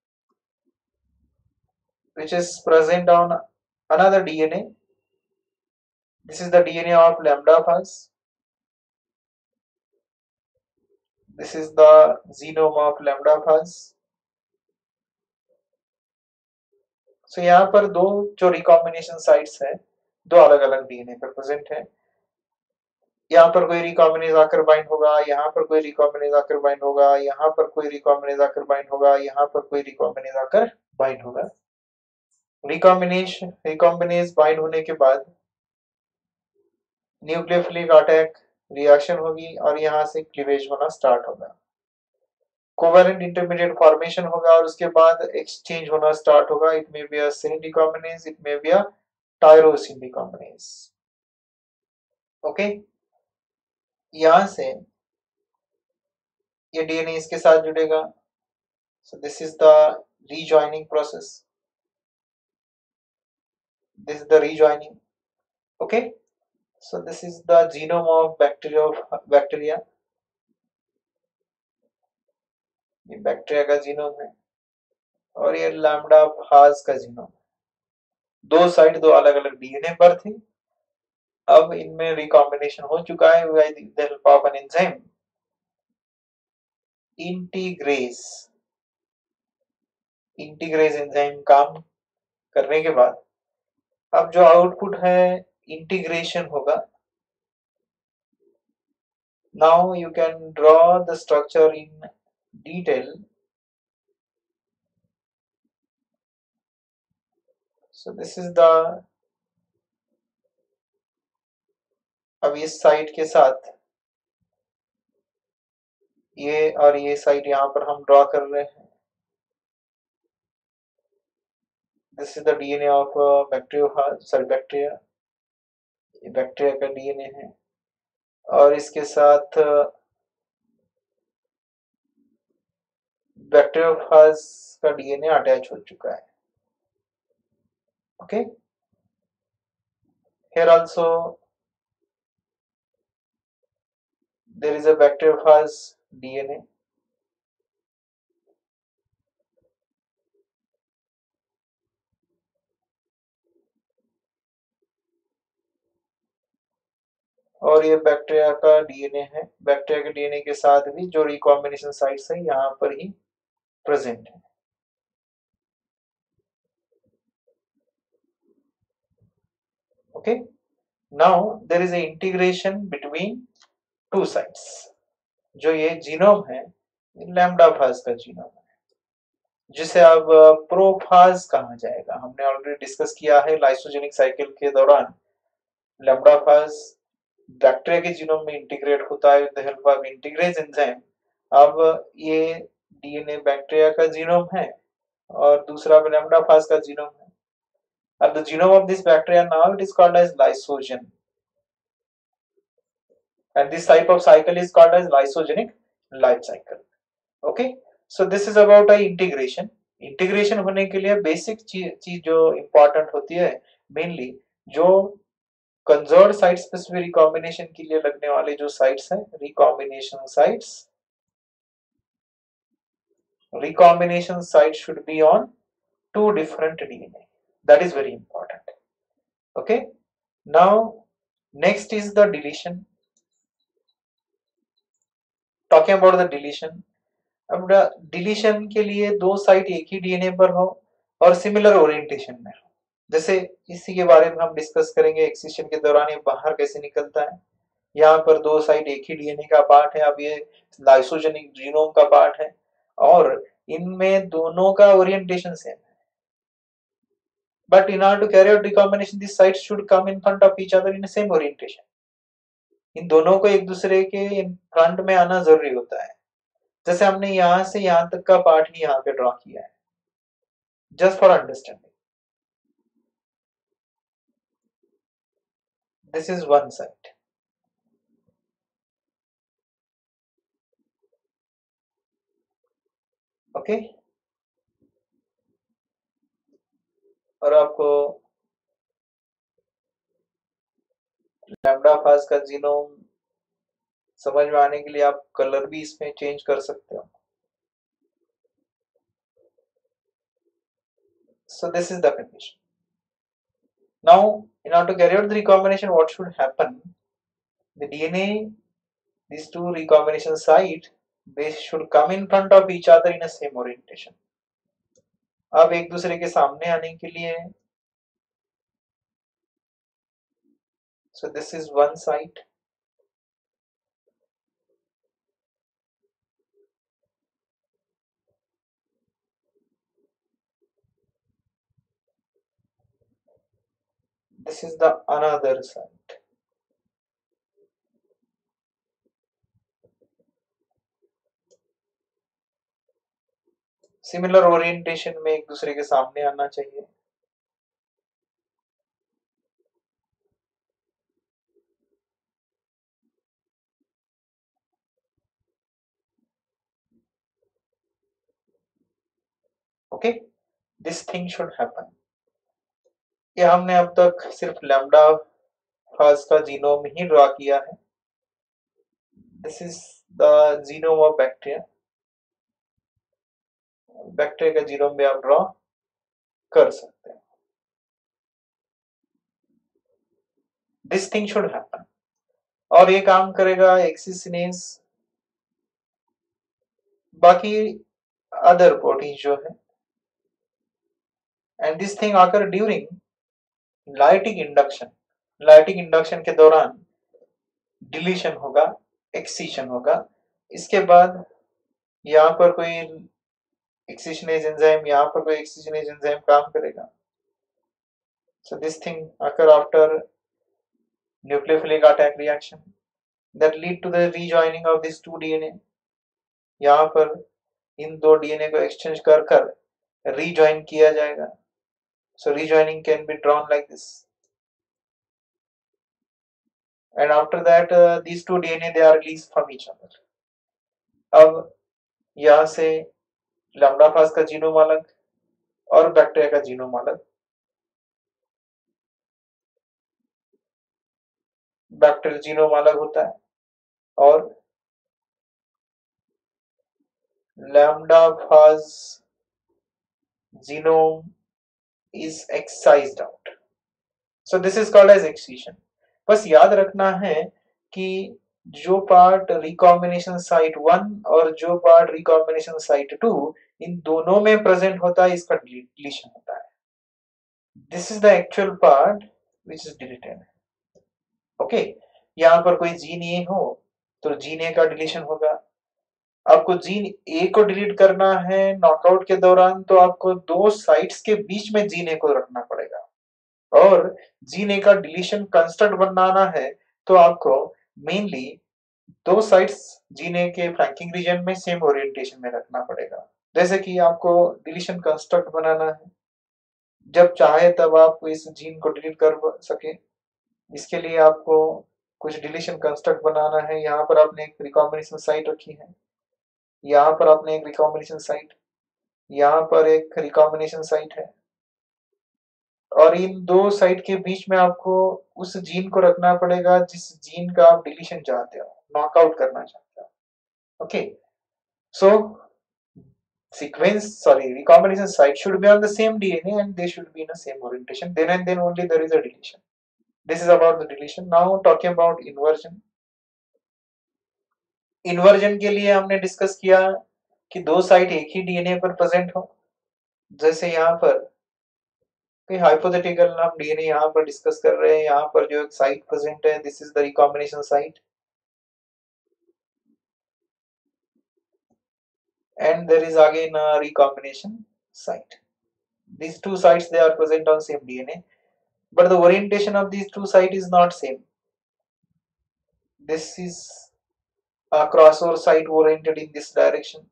which is present on another DNA. This is the DNA of lambda-Phas. This is the genome of lambda-Phas. So यहाँ पर दो जो recombination sites है, दो अलग अलग DNA पर present है. यहाँ पर कोई रिकॉम्बिनेज आकर बाइंड होगा, यहाँ पर कोई रिकॉम्बिनेज आकर बाइंड होगा, यहाँ पर कोई रिकॉम्बिनेज आकर बाइंड होगा, यहाँ पर कोई रिकॉम्बिनेज आकर बाइंड होगा. रिकॉम्बिनेज बाइंड होने के बाद न्यूक्लियोफिलिक अटैक रिएक्शन होगी और यहाँ से क्लीवेज होना स्टार्ट होगा. कोवेलेंट इंटरमीडिएट फॉर्मेशन होगा और उसके बाद एक्सचेंज होना स्टार्ट होगा. It may be a serine recombinase, it may be a tyrosine recombinase. Okay, यहाँ से ये डीएनए इसके साथ जुड़ेगा. So this is the rejoining process. This is the rejoining. Okay, so this is the genome of bacteria. ये bacteria का genome है और ये लैम्डा-Phas का जीनोम. दो साइड दो अलग अलग डीएनए पर थी, अब इनमें रिकॉम्बिनेशन हो चुका है with the help of an enzyme integrase. Integrase enzyme काम करने के बाद अब जो आउटपुट है इंटीग्रेशन होगा। Now you can draw the structure in detail. So this is the, अब इस साइड के साथ ये और ये साइड यहाँ पर हम ड्रॉ कर रहे हैं। This is the DNA of bacteria, sorry bacteria, ये बैक्टीरिया का डीएनए है और इसके साथ बैक्टीरियोफाज का डीएनए अटैच हो चुका है। Okay, here also there is a bacteriophage DNA. और ये बैक्टीरिया का डीएनए है। बैक्टीरिया के डीएनए के साथ भी जो रिकॉम्बिनेशन साइट्स है यहाँ पर ही प्रेजेंट है। Okay, now there is a integration between two sites. जो ये जीनोम है लैम्डा फाज का जीनोम है, जिसे अब प्रोफाज कहा जाएगा। हमने ऑलरेडी डिस्कस किया है लाइसोजेनिक साइकिल के दौरान लैम्डा फाज बैक्टीरिया के जीनोम में इंटीग्रेट होता है with the help of integrase enzyme. अब ये डीएनए बैक्टीरिया का जीनोम है और दूसरा लैम्डा फाज का जीनोम है। अब the genome of this bacteria now it is called as lysogen and this type of cycle is called as lysogenic life cycle. Okay, so this is about a integration. Integration होने के लिए basic चीज जो important होती है mainly जो conserved sites specific recombination के लिए लगने वाले जो साइट्स हैं recombination sites, recombination site should be on two different DNA. That is very important. Okay, now next is the deletion. Talking about the deletion, अब डिलीशन के लिए दो साइट एक ही डीएनए पर हो और सिमिलर ओरिएंटेशन में हो। जैसे इसी के बारे में हम डिस्कस करेंगे एक्सिशन के दौरान ये बाहर कैसे निकलता है। यहाँ पर दो साइट एक ही डीएनए का पार्ट है, अब ये लाइसोजेनिक जीनोम का पार्ट है और इनमें दोनों का ओरिएंटेशन सेम है। But in order to carry out recombination, these sites should come in front of each other in the same orientation. इन दोनों को एक दूसरे के फ्रंट में आना जरूरी होता है। जैसे हमने यहाँ से यहाँ तक का पार्ट ही यहाँ पे ड्रॉ किया है, just for understanding. This is one side. Okay, और आपको लैम्डा फाज का जीनोम समझ में आने के लिए आप कलर भी इसमें चेंज कर सकते हो। So this is the condition. Now, in order to carry out the recombination, what should happen? The DNA, these two recombination sites, they should come in front of each other in a same orientation. अब एक दूसरे के सामने आने के लिए, so this is one site. This is the another site. Similar orientation में एक दूसरे के सामने आना चाहिए। Okay, this thing should happen. ये हमने अब तक सिर्फ लैम्डा फाज का जीनोम ही ड्रॉ किया है। This is the genome of bacteria. Bacteria का जीनोम भी आप ड्रॉ कर सकते हैं। This thing should happen. और ये काम करेगा एक्सिसिनेज, बाकी अदर प्रोटीन जो है, एंड दिस थिंग आकर during lytic induction. Lytic induction के दौरान डिलीशन होगा, एक्सीशन होगा। इसके बाद यहाँ पर कोई एक्सीशनेज एंजाइम, यहाँ पर कोई एक्सीशनेज एंजाइम काम करेगा। So this thing occur after nucleophilic attack reaction that lead to the rejoining of these two DNA। यहाँ पर इन दो डीएनए को एक्सचेंज कर कर rejoin किया जाएगा। So rejoining can be drawn like this, and after that these two DNA they are released from each other। अब यहाँ से लैम्डा फास का जीनोम अलग और बैक्टीरिया का जीनोम अलग। बैक्टीरियल जीनोम अलग होता है और लैम्डा फास genome is excised out। So this is called as excision। बस याद रखना है कि जो पार्ट रिकॉम्बिनेशन साइट 1 और जो पार्ट रिकॉम्बिनेशन साइट 2 इन दोनों में प्रेजेंट होता है, इसका डिलीशन होता है। This is the actual part which is deleted. Okay, यहाँ पर कोई जीन ए हो तो जीन ए का डिलीशन होगा। आपको जीन ए को डिलीट करना है नॉकआउट के दौरान, तो आपको दो साइट्स के बीच में जीन ए को रखना पड़ेगा। और जीन ए का डिलीशन कंस्ट्रक्ट बनाना है तो आपको मेनली दो साइट्स जीन ए के फ्लैंकिंग रीजन में सेम ओरिएंटेशन में रखना पड़ेगा। जैसे कि आपको डिलीशन कंस्ट्रक्ट बनाना है, जब चाहे तब आप इस जीन को डिलीट कर सके, इसके लिए आपको कुछ डिलीशन कंस्ट्रक्ट बनाना है। यहाँ पर आपने एक रिकॉम्बिनेशन साइट रखी है, यहाँ पर आपने एक रिकॉम्बिनेशन साइट, यहाँ पर एक रिकॉम्बिनेशन साइट है, और इन दो साइट के बीच में आपको उस जीन को रखना पड़ेगा जिस जीन का आप डिलीशन चाहते हो, नॉकआउट करना चाहते हो। Okay, so recombination site should be on the same DNA and they should be in the same orientation, then and then only there is a deletion। this is about the deletion। now talking about inversion। Inversion के लिए हमने discuss किया कि दो site एक ही DNA पर present हो। जैसे यहाँ पर हाइपोथेटिकल हम डीएनए यहाँ पर डिस्कस कर रहे हैं, यहाँ पर जो एक साइट प्रेजेंट है, this is the recombination site, and there is again a recombination site। these two sites they are present on same DNA, but the orientation of these two sites is not same। this is a crossover site oriented in this direction,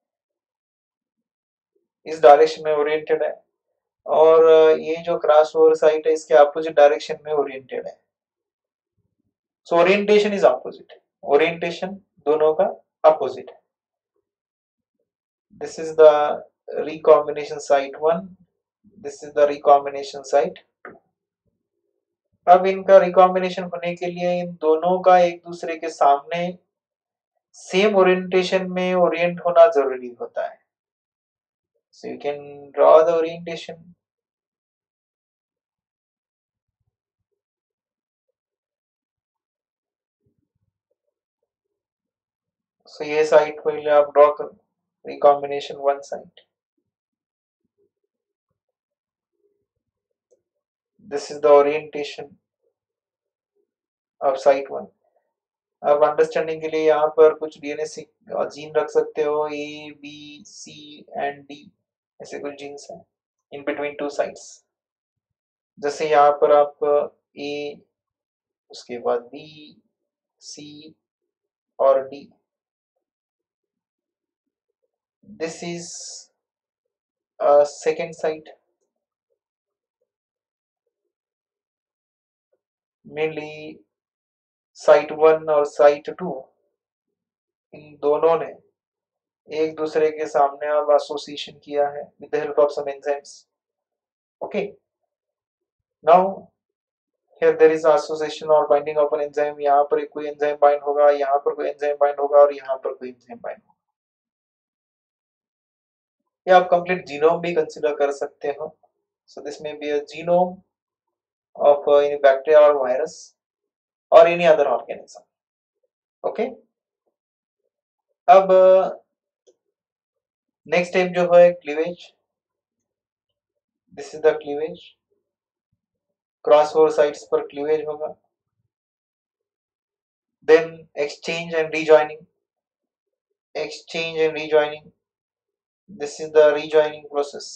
इस direction में oriented है, और ये जो crossover site है इसके opposite direction में oriented है। So orientation is opposite, orientation दोनों का अपोजिट है। This is the recombination site 1, this is the recombination site 2। अब इनका रिकॉम्बिनेशन होने के लिए इन दोनों का एक दूसरे के सामने सेम ओरिएंटेशन में ओरिएंट होना जरूरी होता है। so you can draw the orientation। so ये साइट पहले आप ड्रॉ करो, recombination 1 site, this is the orientation of site 1। अब अंडरस्टैंडिंग के लिए यहाँ पर कुछ डीएनए जीन रख सकते हो, A B C and D, ऐसे कुछ जीन्स हैं इन बिटवीन टू साइट्स। जैसे यहाँ पर आप ए, उसके बाद बी, सी और D. This is second site, mainly site 1 और साइट 2 इन दोनों ने एक दूसरे के सामने अब एसोसिएशन किया है with the help of some enzymes. Okay, now here there is association or binding of an enzyme। यहाँ पर कोई एंजाइम बाइंड होगा, यहाँ पर कोई एंजाइम बाइंड होगा और यहाँ पर कोई एंजाइम बाइंड होगा। या आप कंप्लीट जीनोम भी कंसीडर कर सकते हो। so this may be a genome of any bacteria or virus। or any other organism. Okay, अब नेक्स्ट स्टेप जो है cleavage, this is the cleavage, cross over sites पर क्लीवेज होगा, then exchange and rejoining, exchange and rejoining, this is the rejoining process.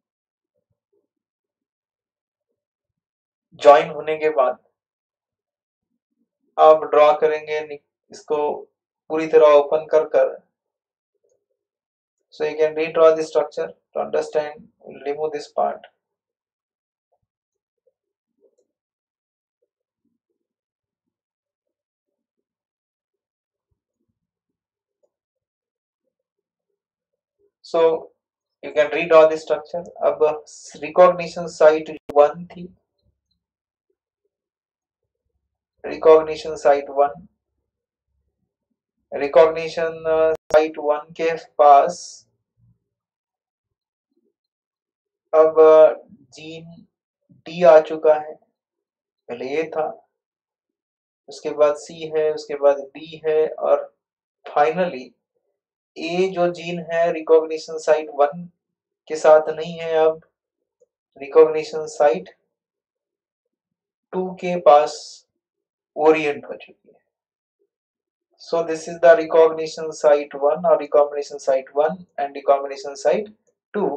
Join होने के बाद आप draw करेंगे इसको पूरी तरह ओपन कर कर, so you can redraw the structure to understand. We'll remove this part. So you can redraw the structure. अब रिकॉग्निशन साइट 1 थी, रिकॉग्निशन साइट 1, रिकॉग्निशन साइट 1 के पास अब जीन डी आ चुका है, पहले ये था, उसके बाद सी है, उसके बाद डी है, और फाइनली ए जो जीन है रिकॉग्निशन साइट 1 के साथ नहीं है, अब रिकॉग्निशन साइट 2 के पास ओरिएंट हो चुकी है. So this is the recognition site 1 or recombination site 1 and recombination site 2.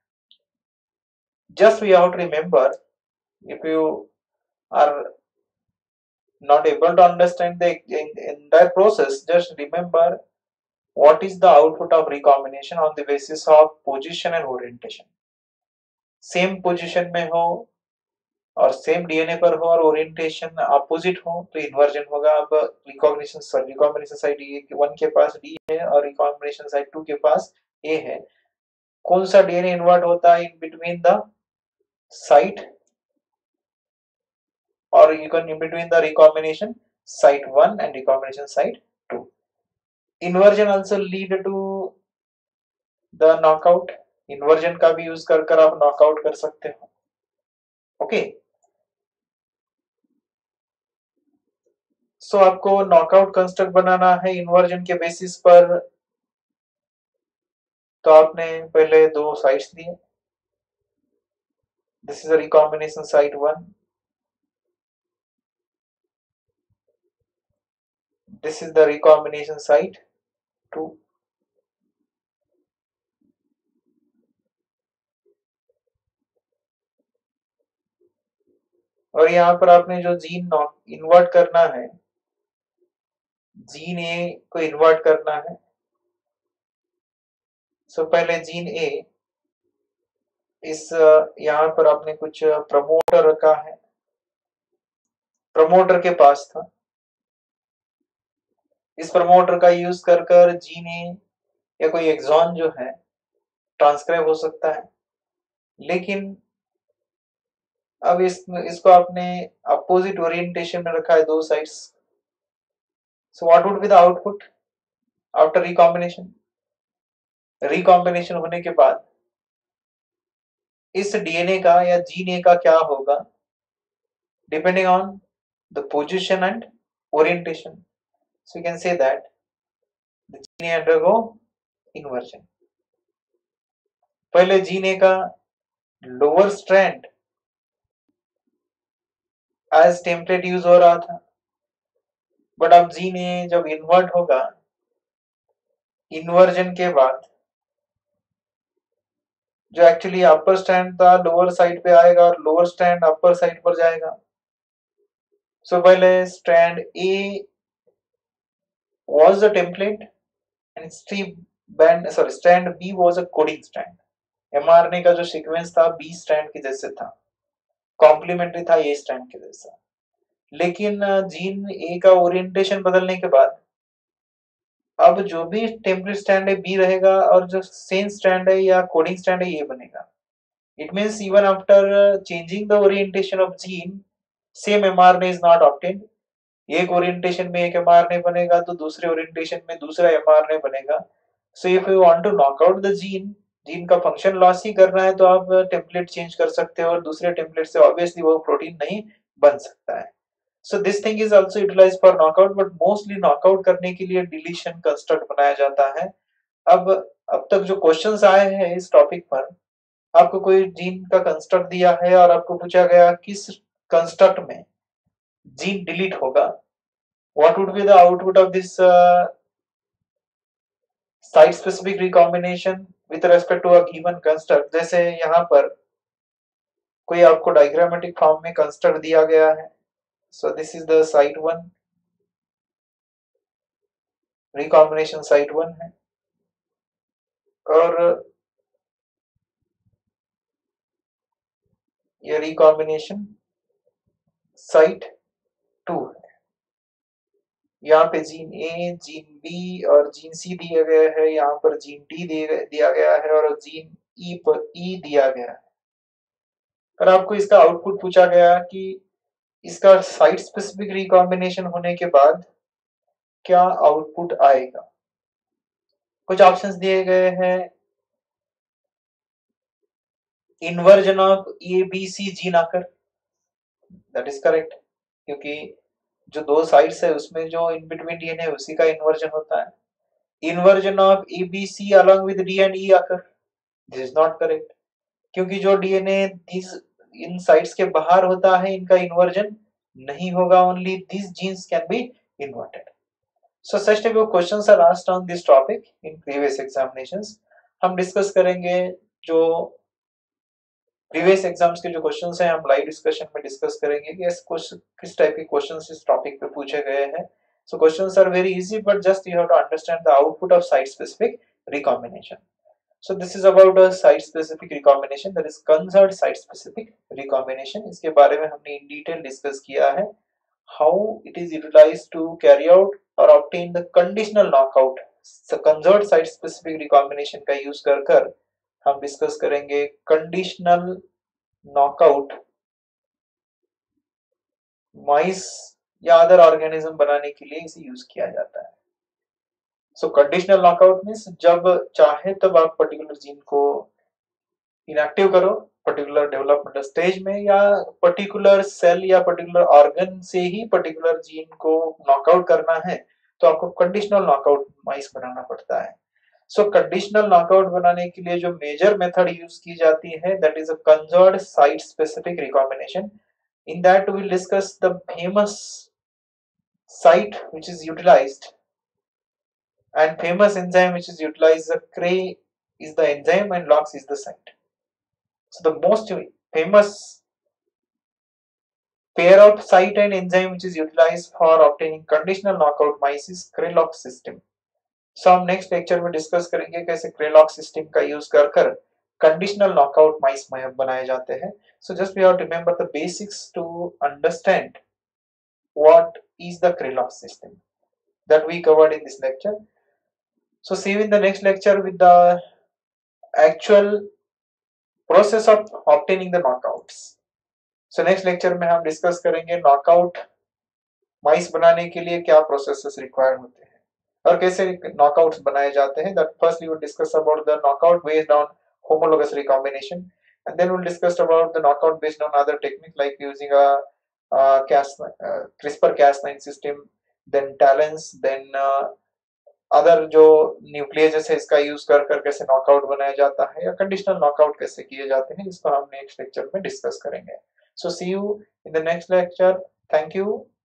Just we have to remember, if you are not able to understand the entire process, just remember what is the output of recombination on the basis of position and orientation. Same position में हो और same DNA पर हो और orientation opposite हो तो inversion होगा. अब रिकॉग्निशन साइट 1 के पास डी है और रिकॉम्बिनेशन साइट 2 के पास ए है. कौन सा डीएनए इन्वर्ट होता है इन बिटवीन द साइट और you can in between the recombination site 1 and recombination site 2. Inversion also lead to the knockout. Inversion का भी यूज कर कर आप नॉकआउट कर सकते हो. ओके, सो आपको नॉकआउट कंस्ट्रक्ट बनाना है इन्वर्जन के बेसिस पर. तो आपने पहले दो साइट्स दिए, this is a recombination site 1, this is the recombination site 2. और यहाँ पर आपने जो जीन इन्वर्ट करना है, जीन ए को इन्वर्ट करना है. सो पहले जीन ए, इस यहाँ पर आपने कुछ प्रमोटर रखा है, प्रमोटर के पास था, इस प्रमोटर का यूज कर कर जीन ए या कोई एक्सॉन जो है ट्रांसक्राइब हो सकता है. लेकिन अब इसको आपने अपोजिट ओरिएंटेशन में रखा है, दो sides. So what would be the output after recombination? Recombination होने के बाद इस डीएनए का या जीन ए का क्या होगा, depending on the position and orientation. So you can say that the gene A undergo inversion. पहले जीन ए का lower strand as template use हो रहा था, बट अब जीन ए जब इन्वर्ट होगा, इन्वर्जन के बाद जो एक्चुअली अपर स्ट्रैंड था लोअर साइड पे आएगा और लोअर स्ट्रैंड अपर साइड पर जाएगा. सो पहले strand A was the template and strand B was a coding strand. mRNA का जो सीक्वेंस था B स्ट्रैंड के जैसे था, कॉम्प्लीमेंट्री था A स्ट्रैंड के जैसा. लेकिन जीन A का ओरिएंटेशन बदलने के बाद अब जो भी टेम्पलेट स्ट्रैंड है B रहेगा और जो सेम स्ट्रैंड है या कोडिंग स्ट्रैंड है A बनेगा. It means even after changing the orientation of gene, same mRNA is not obtained. एक ओरिएंटेशन में एक mRNA बनेगा तो दूसरे ओरिएंटेशन में दूसरा mRNA बनेगा. So if you want to knock out the gene, gene का फंक्शन लॉस ही करना है तो आप टेम्पलेट चेंज कर सकते हो और दूसरे टेम्पलेट से ऑब्वियसली वो प्रोटीन नहीं बन सकता है. So this thing is also utilized for knockout, but mostly knockout करने के लिए deletion construct बनाया जाता है। अब तक जो क्वेश्चंस आए हैं इस टॉपिक पर, आपको कोई जीन का कंस्ट्रक्ट दिया है और आपको पूछा गया किस कंस्ट्रक्ट में जीन डिलीट होगा, what would be the output of this site specific recombination with respect to a given construct. जैसे यहाँ पर कोई आपको डायग्रामेटिक फॉर्म में कंस्ट्रक्ट दिया गया है, so this is the site 1, recombination site 1 है, और ये रिकॉम्बिनेशन साइट 2 है। यहाँ पे जीन ए, जीन बी और जीन सी दिए गए हैं, यहाँ पर जीन डी दिया गया है और जीन ई पर ई दिया गया है। और आपको इसका आउटपुट पूछा गया कि इसका साइट स्पेसिफिक रिकॉम्बिनेशन होने के बाद क्या आउटपुट आएगा। कुछ ऑप्शंस दिए गए हैं, inversion of A B C gene आकर, दैट इज करेक्ट, क्योंकि जो दो साइड्स है उसमें जो इन बिटवीन डीएनए उसी का इन्वर्जन होता है। Inversion of A B C along with D and E आकर, दिस इज नॉट करेक्ट, क्योंकि जो डीएनए इन साइड्स के बाहर होता है इनका इन्वर्जन नहीं होगा, only this genes can be inverted. So such type of questions are asked on this topic in previous examinations. हम डिस्कस करेंगे जो प्रीवियस एग्जाम्स के जो क्वेश्चंस हैं, हम लाइव डिस्कशन में डिस्कस करेंगे कि किस टाइप के क्वेश्चंस इस टॉपिक पे पूछे गए हैं। So questions are very easy, but just you have to understand the output of site specific recombination. So this is about a site specific recombination, that is conserved site specific recombination। इसके बारे में हमने in detail discuss किया है, how it is utilized to carry out or obtain the conditional knockout। So conserved site specific recombination का use कर हम discuss करेंगे कंडीशनल नॉकआउट माइस या अदर ऑर्गेनिज्म बनाने के लिए इसे यूज किया जाता है। सो कंडीशनल नॉकआउट मींस जब चाहे तब आप पर्टिकुलर जीन को इनएक्टिव करो पर्टिकुलर डेवलपमेंटल स्टेज में, या पर्टिकुलर सेल या पर्टिकुलर ऑर्गन से ही पर्टिकुलर जीन को नॉकआउट करना है तो आपको कंडीशनल नॉकआउट माइस बनाना पड़ता है। सो कंडीशनल नॉकआउट बनाने के लिए जो मेजर मेथड यूज की जाती है, that is a conserved site specific recombination. In that we will discuss the famous site which is utilized and famous enzyme which is utilized, the Cray is the enzyme and LOX is the site. So the most famous pair of site and enzyme which is utilized for obtaining conditional knockout mice is Cray-LOX system. So हम next lecture में discuss करेंगे कैसे Cray-LOX system का use कर conditional knockout माइस बनाए जाते हैं। So just we have to remember the basics to understand what is the Cray-LOX system that we covered in this lecture. So see you in the next lecture with the actual process of obtaining the knockouts. So next lecture में हम discuss करेंगे knockout माइस बनाने के लिए क्या processes required होते हैं और कैसे नॉकआउट्स बनाए जाते हैं। That first we will discuss about the knockout based on homologous recombination, and then we'll discuss about the knockout based on other technique like using a CRISPR-Cas9 system, then TALENs, then other जो nucleus है इसका use कर कैसे knockout बनाया जाता है या conditional knockout कैसे किए जाते हैं, इसको हम नेक्स्ट लेक्चर में डिस्कस करेंगे। So see you in the next lecture. Thank you.